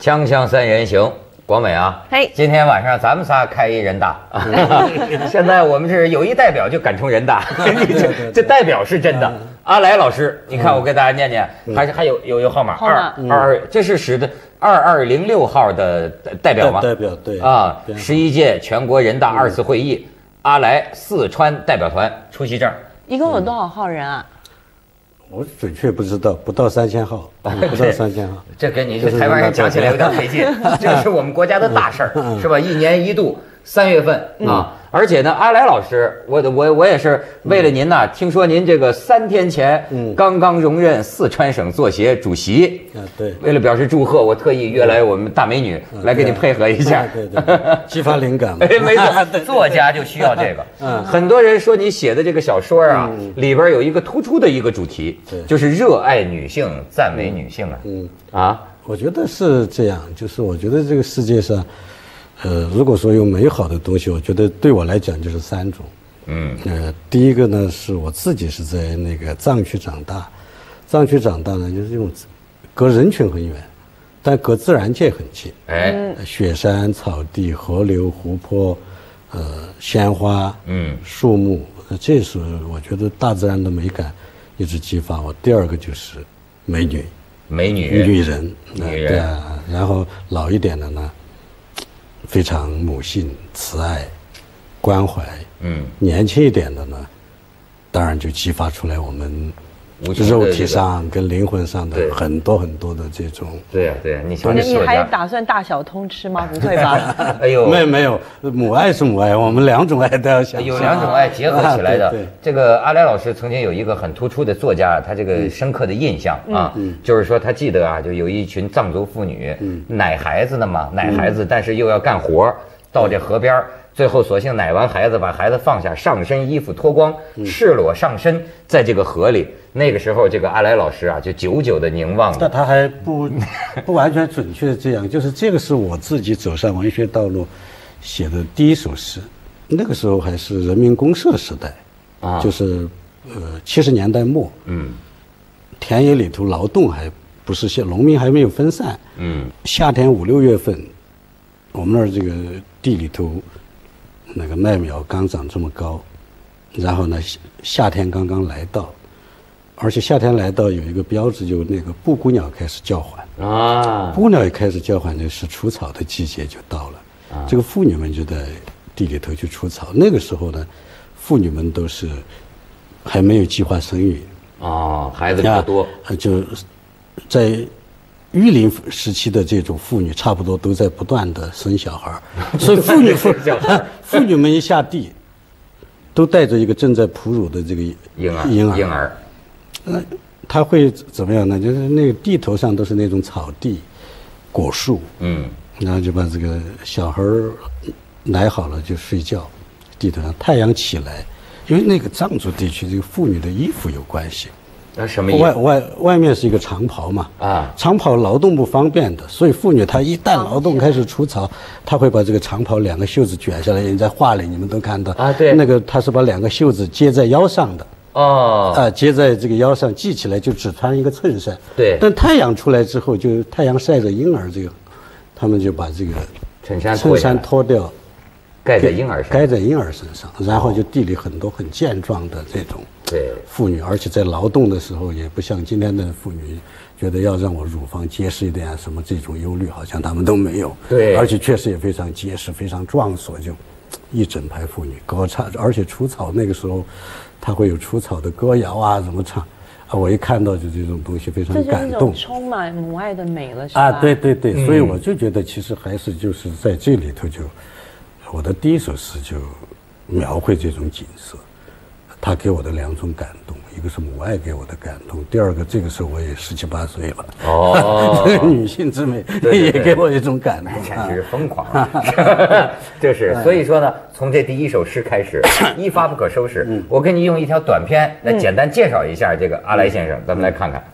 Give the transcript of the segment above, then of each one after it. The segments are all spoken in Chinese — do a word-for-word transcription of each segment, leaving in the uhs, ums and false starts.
锵锵三人行，广美啊， 嘿， 今天晚上咱们仨开一人大。现在我们是有一代表就敢冲人大，这这代表是真的。阿来老师，你看我给大家念念，还是还有有有号码二二，这是使的二二零六号的代表吗？ 代表对啊，十一届全国人大二次会议，阿来四川代表团出席证。 一共有多少号人啊？ 我准确不知道，不到三千号，不到三千号。 这跟你台湾人讲起来有点费劲，这是我们国家的大事儿，是吧？一年一度，三月份啊。而且呢，阿来老师，我我我也是为了您呐，听说您这个三天前刚刚荣任四川省作协主席， 啊对， 为了表示祝贺，我特意约来我们大美女来给你配合一下， 对对，激发灵感嘛。 哎，没错，作家就需要这个。嗯，很多人说你写的这个小说啊，里边有一个突出的一个主题，就是热爱女性、赞美女性啊。嗯啊， 我觉得是这样，就是我觉得这个世界上。呃，如果说有美好的东西，我觉得对我来讲就是三种。嗯，呃，第一个呢是我自己是在那个藏区长大，藏区长大呢就是这种隔人群很远，但隔自然界很近。哎，雪山、草地、河流、湖泊，呃，鲜花，嗯，树木，这是我觉得大自然的美感一直激发我。第二个就是美女， 美女， 女人， 女人， 对啊，然后老一点的呢。非常母性、慈爱、关怀，嗯，年轻一点的呢，当然就激发出来我们肉体上跟灵魂上的很多很多的这种。 对呀对呀，你你你还打算大小通吃吗？不会吧？ 哎呦， 没有没有，母爱是母爱，我们两种爱都要想。 有两种爱结合起来的。这个阿来老师曾经有一个很突出的作家，他这个深刻的印象啊，就是说他记得啊，就有一群藏族妇女奶孩子呢嘛，奶孩子，但是又要干活，到这河边。最后索性奶完孩子，把孩子放下，上身衣服脱光，赤裸上身，在这个河里。那个时候，这个阿来老师啊，就久久的凝望。 但他还不不完全准确这样，就是这个是我自己走上文学道路写的第一首诗。那个时候还是人民公社时代，啊，就是呃七十年代末，嗯，田野里头劳动还不是像农民还没有分散，嗯，夏天五六月份，我们那儿这个地里头。那个麦苗刚长这么高，然后呢，夏天刚刚来到，而且夏天来到有一个标志，就那个布谷鸟开始叫唤啊，布谷鸟也开始叫唤，就是除草的季节就到了。啊，这个妇女们就在地里头去除草。那个时候呢，妇女们都是还没有计划生育啊，孩子比较多， 就在。育龄时期的这种妇女，差不多都在不断的生小孩，所以妇女妇妇女们一下地，都带着一个正在哺乳的这个婴儿婴儿婴儿， 那他会怎么样呢？就是那个地头上都是那种草地、果树，嗯，然后就把这个小孩奶好了就睡觉，地头上太阳起来，因为那个藏族地区这个妇女的衣服有关系。 那什么意思？ 外外外面是一个长袍嘛，啊，长袍劳动不方便的，所以妇女她一旦劳动开始除草，她会把这个长袍两个袖子卷下来。你在画里你们都看到啊，对，那个她是把两个袖子接在腰上的，哦，啊，接在这个腰上系起来，就只穿一个衬衫。对，但太阳出来之后，就太阳晒着婴儿这个，他们就把这个衬衫衬衫脱掉。 盖在婴儿上， 盖在婴儿身上，然后就地里很多很健壮的这种妇女，而且在劳动的时候也不像今天的妇女，觉得要让我乳房结实一点啊，什么这种忧虑好像他们都没有。对，而且确实也非常结实，非常壮硕，就一整排妇女歌唱，而且除草那个时候，他会有除草的歌谣啊，怎么唱啊？我一看到就这种东西非常感动， 充满母爱的美了，是吧？ 啊，对对对，嗯，所以我就觉得其实还是就是在这里头就。我的第一首诗就描绘这种景色，他给我的两种感动，一个是母爱给我的感动，第二个这个时候我也十七八岁了，哦，女性之美也给我一种感动， 简直是疯狂，就是，所以说呢，从这第一首诗开始，一发不可收拾。嗯，我给你用一条短片来简单介紹一下这个阿来先生，咱们来看看。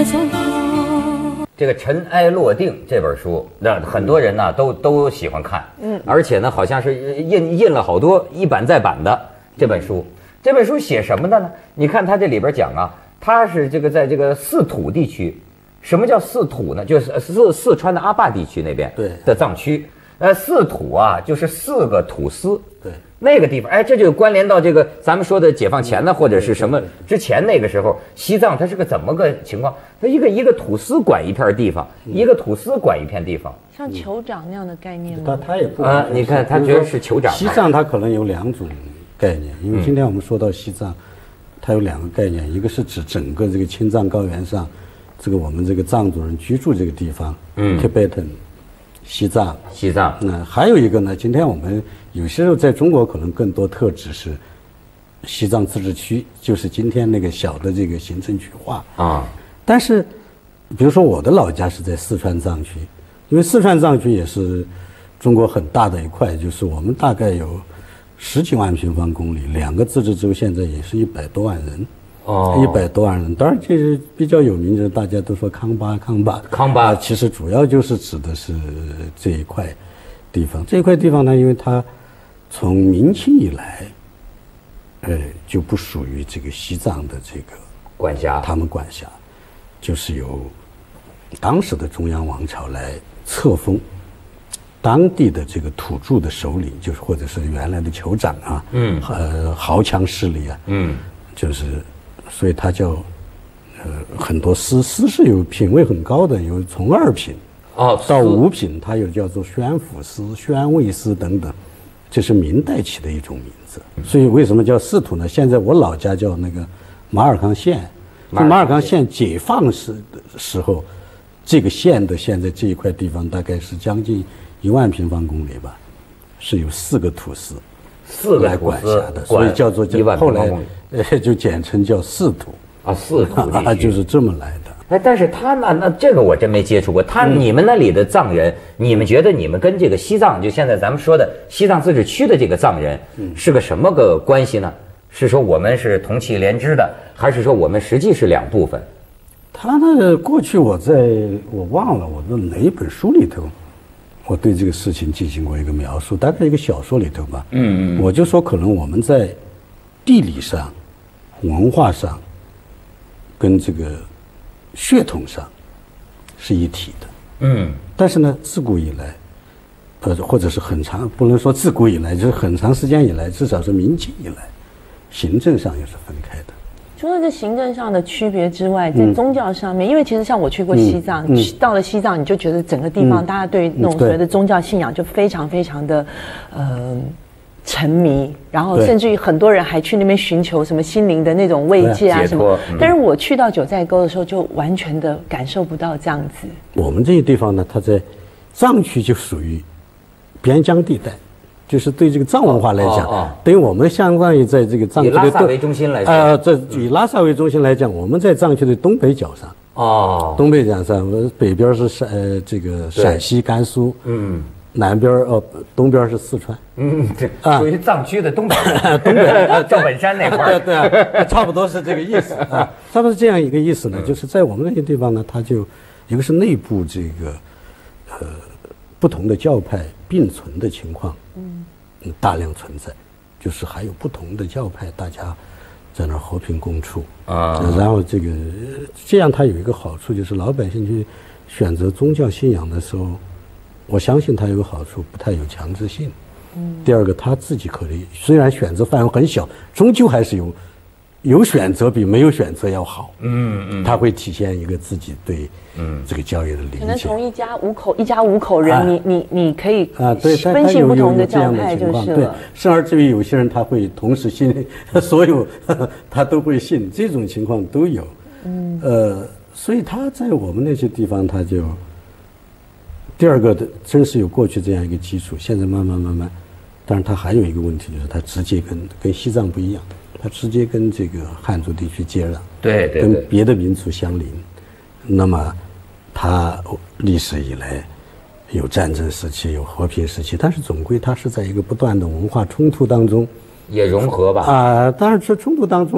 这个《尘埃落定》这本书，那很多人呢都都喜欢看，嗯，而且呢，好像是印印了好多一版再版的这本书。这本书写什么的呢？你看它这里边讲啊，它是这个在这个四土地区，什么叫四土呢？就是四四川的阿坝地区那边的藏区。呃，四土啊，就是四个土司。 对， 那个地方，哎，这就关联到这个咱们说的解放前呢，或者是什么之前那个时候，西藏它是个怎么个情况？它一个一个土司管一片地方，一个土司管一片地方， 像酋长那样的概念吗？ 他他也不啊，你看他觉得是酋长。 西藏它可能有两种概念，因为今天我们说到西藏，它有两个概念，一个是指整个这个青藏高原上，这个我们这个藏族人居住这个地方，嗯 ，Tibetan。西藏， 西藏， 那还有一个呢？今天我们有些时候在中国可能更多特指是西藏自治区，就是今天那个小的这个行政区划啊。但是，比如说我的老家是在四川藏区，因为四川藏区也是中国很大的一块，就是我们大概有十几万平方公里，两个自治州现在也是一百多万人。哦，一百多万人，当然这是比较有名，就是大家都说康巴康巴康巴， 其实主要就是指的是这一块地方。这一块地方呢，因为它从明清以来，呃，就不属于这个西藏的这个管辖， 他们管辖，就是由当时的中央王朝来册封当地的这个土著的首领，就是或者是原来的酋长啊，嗯，呃，豪强势力啊，嗯，就是。所以它叫，呃，很多司司是有品位很高的，有从二品，哦，到五品，它有叫做宣抚司、宣慰司等等，这是明代起的一种名字。所以为什么叫四土呢？现在我老家叫那个马尔康县，就马尔康县解放时的时候，这个县的现在这一块地方大概是将近一万平方公里吧，是有四个土司。 四个来管辖的，所以叫做一万后来呃就简称叫四土啊，四土啊，就是这么来的。 哎，但是他那那这个我真没接触过。他、嗯、你们那里的藏人，你们觉得你们跟这个西藏，就现在咱们说的西藏自治区的这个藏人，嗯、是个什么个关系呢？是说我们是同气连枝的，还是说我们实际是两部分？ 他那过去我在我忘了我的哪一本书里头。我对这个事情进行过一个描述，大概一个小说里头吧。嗯嗯，我就说可能我们在地理上、文化上，跟这个血统上是一体的。嗯，但是呢，自古以来，呃，或者是很长，不能说自古以来，就是很长时间以来，至少是明清以来，行政上也是分开的。 除了这行政上的区别之外，在宗教上面，嗯、因为其实像我去过西藏，嗯嗯、到了西藏，你就觉得整个地方，嗯、大家对那种所谓的宗教信仰就非常非常的，呃，沉迷，然后甚至于很多人还去那边寻求什么心灵的那种慰藉啊什么。嗯、但是我去到九寨沟的时候，就完全的感受不到这样子。 我们这些地方呢，它在藏区就属于边疆地带。就是对这个藏文化来讲，哦哦、对于我们相当于在这个藏区的以拉萨为中心来说， 呃，这以拉萨为中心来讲，我们在藏区的东北角上，哦，东北角上，北边是陕呃这个陕西、甘肃，嗯，南边呃东边是四川， 嗯，这属于藏区的东北，东北赵本山那块儿， 对啊，差不多是这个意思啊，差不多是这样一个意思呢，就是在我们那些地方呢，它就一个是内部这个呃不同的教派并存的情况。嗯，大量存在，就是还有不同的教派，大家在那儿和平共处啊。然后这个这样，它有一个好处，就是老百姓去选择宗教信仰的时候，我相信它有个好处，不太有强制性。嗯。第二个，他自己可以，虽然选择范围很小，终究还是有有选择比没有选择要好。嗯嗯。它会体现一个自己对嗯这个教育的理解。 可能从一家五口一家五口人，啊、你你你可以啊，对， 分析不同的教派就是了。 对，甚而至于有些人他会同时信所有呵呵他都会信，这种情况都有。嗯。呃，所以他在我们那些地方，他就第二个的真是有过去这样一个基础，现在慢慢慢慢，但是他还有一个问题，就是他直接跟跟西藏不一样。它直接跟这个汉族地区接壤， 对对， 跟别的民族相邻。那么，它历史以来有战争时期，有和平时期，但是总归它是在一个不断的文化冲突当中， 也融合吧。 啊、呃，当然这冲突当中，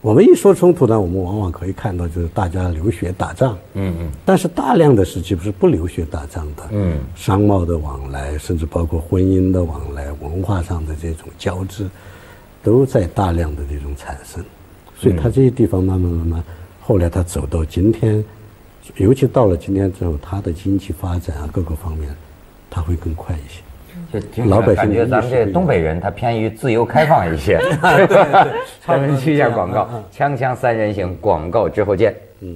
我们一说冲突呢，我们往往可以看到就是大家流血打仗，嗯嗯，但是大量的时期不是不流血打仗的，嗯，商贸的往来，甚至包括婚姻的往来，文化上的这种交织，都在大量的这种产生，所以它这些地方慢慢慢慢，后来它走到今天，尤其到了今天之后，它的经济发展啊各个方面，它会更快一些。 就老百姓感觉咱们这东北人他偏于自由开放一些。 对对对， 咱们去一下广告，锵锵三人行，广告之后见。嗯。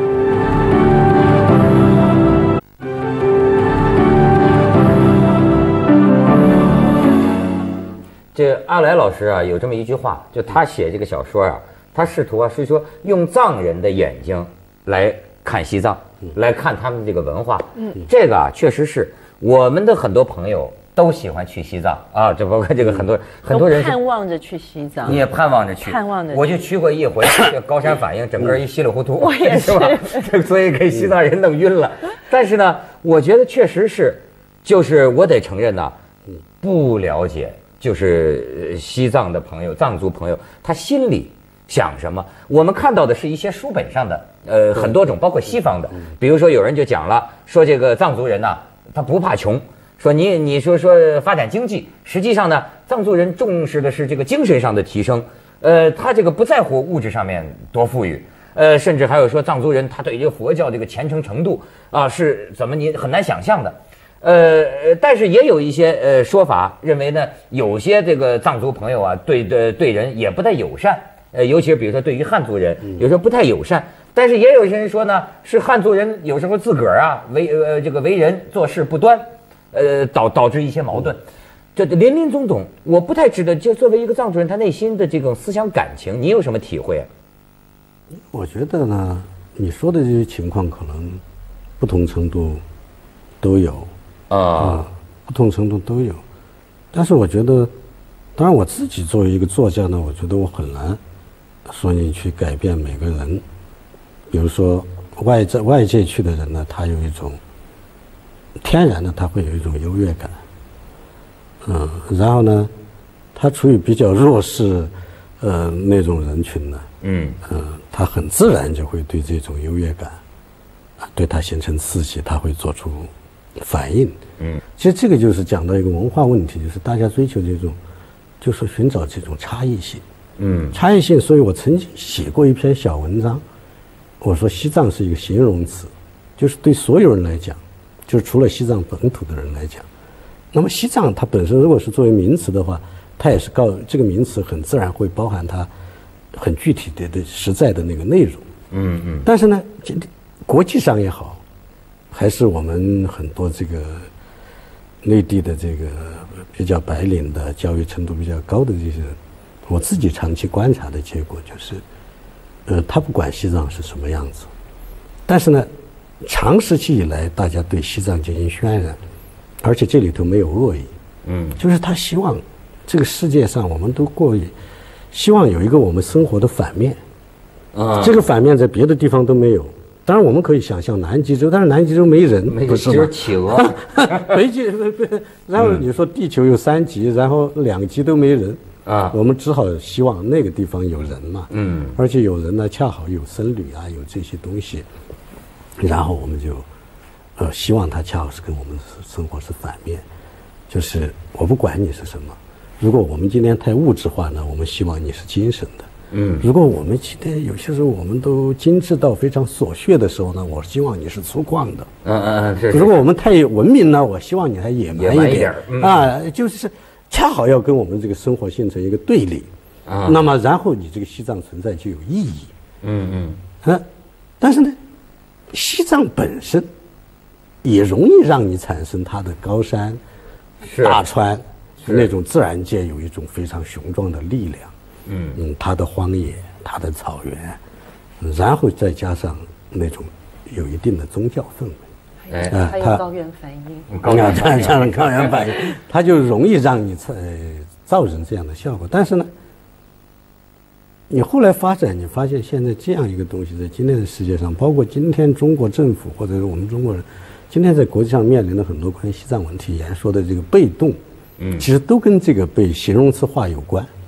这阿来老师啊，有这么一句话，就他写这个小说啊，他试图啊是说用藏人的眼睛来看西藏，来看他们这个文化。嗯，这个啊确实是我们的很多朋友都喜欢去西藏啊，这包括这个很多、嗯、很多人盼望着去西藏， 你也盼望着去， 盼望着。 我就去过一回，高山反应，整个一稀里糊涂， 我也是， 是吧？所以给西藏人弄晕了。但是呢，我觉得确实是，就是我得承认呐，不了解就是西藏的朋友、藏族朋友，他心里想什么？我们看到的是一些书本上的，呃，很多种，包括西方的，比如说有人就讲了，说这个藏族人呐、啊，他不怕穷。说你你说说发展经济，实际上呢，藏族人重视的是这个精神上的提升，呃，他这个不在乎物质上面多富裕，呃，甚至还有说藏族人他对这个佛教这个虔诚程度啊是怎么你很难想象的，呃，但是也有一些呃说法认为呢，有些这个藏族朋友啊对的对人也不太友善，呃，尤其是比如说对于汉族人，有时候不太友善。但是也有些人说呢，是汉族人有时候自个儿啊为呃这个为人做事不端。呃，导导致一些矛盾，这林林总总，我不太知道。就作为一个藏族人，他内心的这种思想感情，你有什么体会啊？ 我觉得呢，你说的这些情况可能不同程度都有啊、呃，不同程度都有。但是我觉得，当然我自己作为一个作家呢，我觉得我很难说你去改变每个人。比如说外在外界去的人呢，他有一种。天然的他会有一种优越感，嗯，然后呢，他处于比较弱势，呃，那种人群呢，嗯嗯，他很自然就会对这种优越感，啊，对他形成刺激，他会做出反应，嗯，其实这个就是讲到一个文化问题，就是大家追求这种，就是寻找这种差异性，嗯，差异性，所以我曾经写过一篇小文章，我说西藏是一个形容词，就是对所有人来讲。就是除了西藏本土的人来讲，那么西藏它本身如果是作为名词的话，它也是告这个名词很自然会包含它很具体的的实在的那个内容。嗯嗯。但是呢，国际上也好，还是我们很多这个内地的这个比较白领的教育程度比较高的这些人，我自己长期观察的结果就是，呃，他不管西藏是什么样子，但是呢。长时期以来，大家对西藏进行渲染，而且这里头没有恶意，嗯，就是他希望这个世界上我们都过于希望有一个我们生活的反面，啊，这个反面在别的地方都没有。当然，我们可以想象南极洲，但是南极洲没人， 不是吗？企鹅， 北极，然后你说地球有三极，然后两极都没人啊，我们只好希望那个地方有人嘛，嗯，而且有人呢，恰好有僧侣啊，有这些东西。然后我们就，呃，希望它恰好是跟我们生活是反面，就是我不管你是什么，如果我们今天太物质化呢，我们希望你是精神的，嗯，如果我们今天有些时候我们都精致到非常琐屑的时候呢，我希望你是粗犷的，嗯嗯嗯，是。如果我们太文明呢，我希望你还野蛮一点，嗯、啊，就是恰好要跟我们这个生活形成一个对立，啊，那么然后你这个西藏存在就有意义，嗯嗯，啊，但是呢。西藏本身也容易让你产生它的高山、大川那种自然界有一种非常雄壮的力量，嗯嗯，它的荒野、它的草原，然后再加上那种有一定的宗教氛围， 哎，还有高原反应， 高原反应，高原反应，它就容易让你呃造成这样的效果。但是呢，你后来发展，你发现现在这样一个东西，在今天的世界上，包括今天中国政府或者是我们中国人，今天在国际上面临的很多关于西藏问题言说的这个被动，嗯，其实都跟这个被形容词化有关。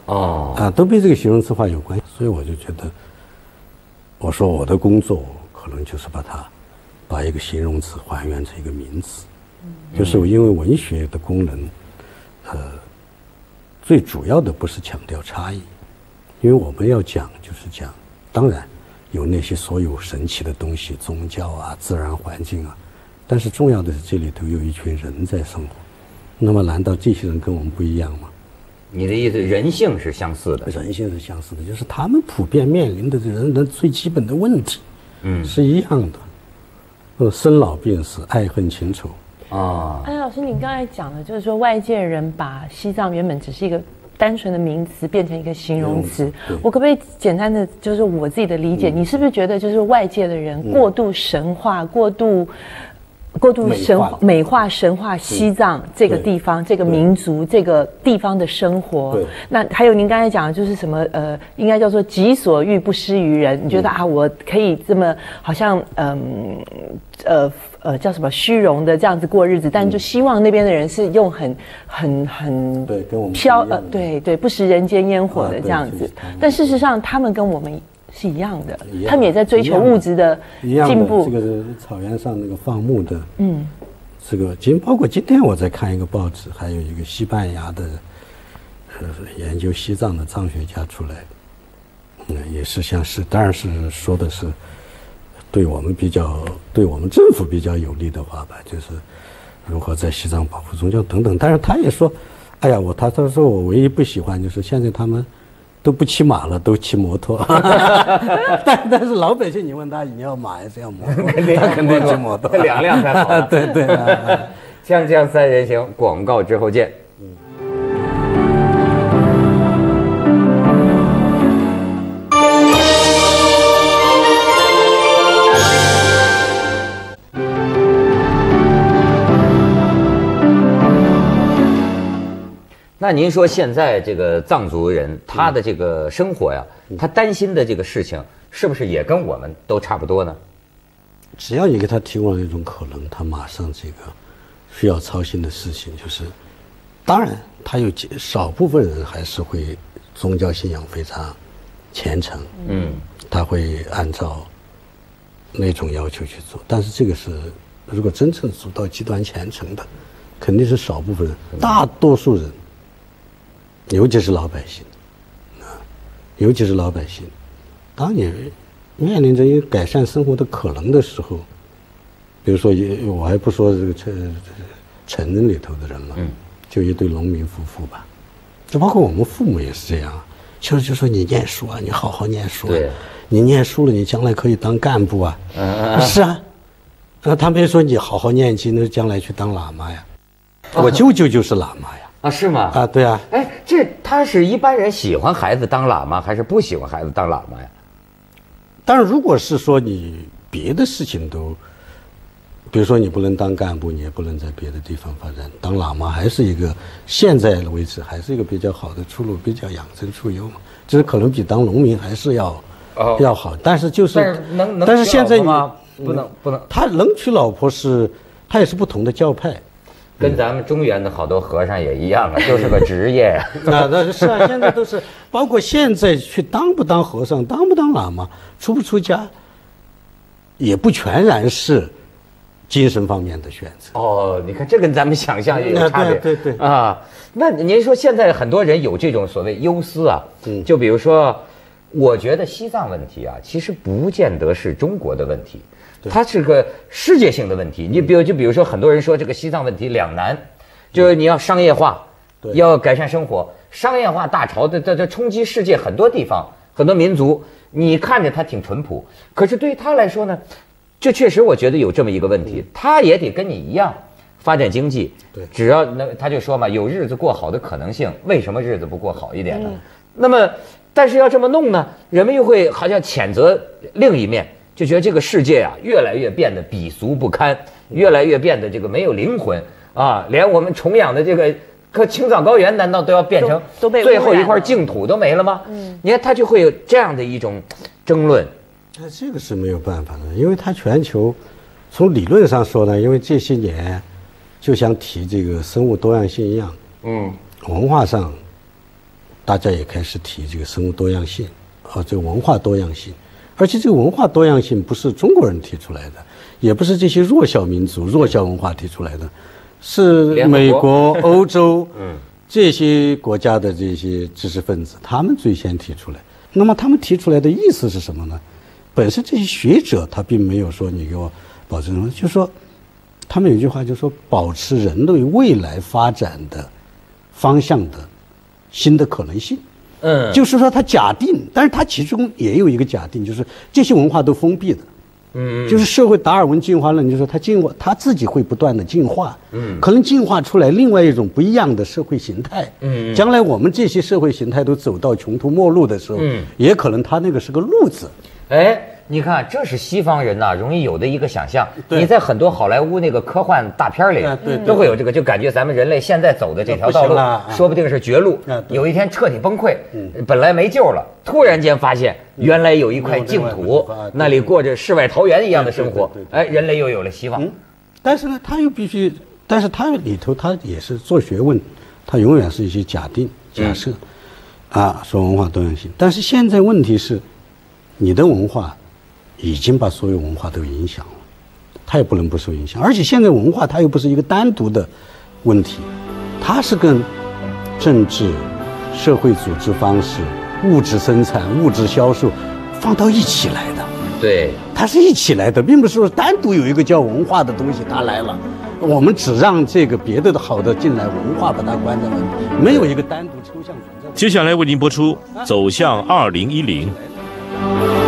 哦，啊，都跟这个形容词化有关系。所以我就觉得，我说我的工作可能就是把它，把一个形容词还原成一个名词，嗯、就是因为文学的功能，呃，最主要的不是强调差异，因为我们要讲就是讲，当然有那些所有神奇的东西，宗教啊、自然环境啊，但是重要的是这里头有一群人在生活，那么难道这些人跟我们不一样吗？ 你的意思，人性是相似的， 人性是相似的，就是他们普遍面临的人人最基本的问题，嗯，是一样的，呃，生老病死、爱恨情仇啊。哎，老师，你刚才讲的就是说，外界人把西藏原本只是一个单纯的名词变成一个形容词，我可不可以简单的就是我自己的理解，嗯、你是不是觉得就是外界的人过度神化、嗯、过度？过度神美化神化西藏这个地方、这个民族、这个地方的生活。那还有您刚才讲的就是什么呃，应该叫做己所欲不施于人。你觉得啊，我可以这么好像嗯呃呃叫什么虚荣的这样子过日子，但就希望那边的人是用很很很对跟我们飘呃对对不食人间烟火的这样子。啊、但事实上，他们跟我们是一样的，他们也在追求物质的进步。 这个是草原上那个放牧的，嗯，这个今包括今天我在看一个报纸，还有一个西班牙的，呃，研究西藏的藏学家出来，嗯，也是像是，当然是说的是对我们比较，对我们政府比较有利的话吧，就是如何在西藏保护宗教等等。但是他也说，哎呀，我他他说我唯一不喜欢就是现在他们。都不骑马了，都骑摩托。但但是老百姓，你问他你要马还是要摩托？ 肯定肯定骑摩托，两辆才好。 对对。 锵锵三人行，广告之后见。那您说现在这个藏族人他的这个生活呀，嗯、他担心的这个事情，是不是也跟我们都差不多呢？ 只要你给他提供了一种可能，他马上这个需要操心的事情就是，当然他有少部分人还是会宗教信仰非常虔诚，嗯，他会按照那种要求去做，但是这个是如果真正做到极端虔诚的，肯定是少部分人，大多数人。尤其是老百姓，啊，尤其是老百姓，当你面临着一个改善生活的可能的时候，比如说，我还不说这个城城镇里头的人了，嗯，就一对农民夫妇吧，就包括我们父母也是这样，就是就说你念书啊，你好好念书啊，对，你念书了，你将来可以当干部啊，嗯，是啊，那他们说你好好念经，那将来去当喇嘛呀，我舅舅就是喇嘛呀。 啊，是吗？ 啊，对啊。 哎，这他是一般人喜欢孩子当喇嘛，还是不喜欢孩子当喇嘛呀？ 当然，如果是说你别的事情都，比如说你不能当干部，你也不能在别的地方发展，当喇嘛还是一个现在为止还是一个比较好的出路，比较养尊处优嘛。就是可能比当农民还是要、哦、要好，但是就是， 但是能能但是现在你不能不能， 他能娶老婆是，他也是不同的教派。 跟咱们中原的好多和尚也一样啊，就是个职业呀。 那那是啊，现在都是，包括现在去当不当和尚，当不当喇嘛，出不出家，也不全然是精神方面的选择。 哦，你看这跟咱们想象也有差别。 对对对啊，那您说现在很多人有这种所谓忧思啊，嗯，就比如说，我觉得西藏问题啊，其实不见得是中国的问题。它是个世界性的问题，你比如就比如说很多人说这个西藏问题两难，就是你要商业化，要改善生活，商业化大潮的这这冲击世界很多地方很多民族，你看着它挺淳朴，可是对于他来说呢，这确实我觉得有这么一个问题，他也得跟你一样发展经济，对，只要那他就说嘛，有日子过好的可能性，为什么日子不过好一点呢？那么但是要这么弄呢，人们又会好像谴责另一面。就觉得这个世界啊，越来越变得鄙俗不堪，越来越变得这个没有灵魂啊，连我们崇仰的这个可青藏高原，难道都要变成最后一块净土都没了吗？嗯，你看他就会有这样的一种争论。 那这个是没有办法的，因为它全球从理论上说呢，因为这些年就像提这个生物多样性一样，嗯，文化上大家也开始提这个生物多样性，啊，这个文化多样性。而且这个文化多样性不是中国人提出来的，也不是这些弱小民族、弱小文化提出来的，是美国、欧洲这些国家的这些知识分子他们最先提出来。那么他们提出来的意思是什么呢？本身这些学者他并没有说你给我保证什么，就是说他们有一句话就是说保持人类未来发展的方向的新的可能性。嗯，就是说他假定，但是他其中也有一个假定，就是这些文化都封闭的。嗯，就是社会达尔文进化论，就是说它进化，它自己会不断的进化。嗯，可能进化出来另外一种不一样的社会形态。嗯，将来我们这些社会形态都走到穷途末路的时候，嗯，也可能它那个是个路子。 哎，你看，这是西方人呐容易有的一个想象。你在很多好莱坞那个科幻大片里，对，都会有这个，就感觉咱们人类现在走的这条道路，说不定是绝路，有一天彻底崩溃，本来没救了，突然间发现原来有一块净土，那里过着世外桃源一样的生活，哎，人类又有了希望。 但是呢，他又必须，但是他里头他也是做学问，他永远是一些假定、假设，啊，说文化多样性。但是现在问题是，你的文化已经把所有文化都影响了，它也不能不受影响。而且现在文化它又不是一个单独的问题，它是跟政治、社会组织方式、物质生产、物质销售放到一起来的。 对， 它是一起来的，并不是说单独有一个叫文化的东西它来了，我们只让这个别的好的进来，文化把它关在外面，没有一个单独抽象存在。 接下来为您播出《走向二零一零》。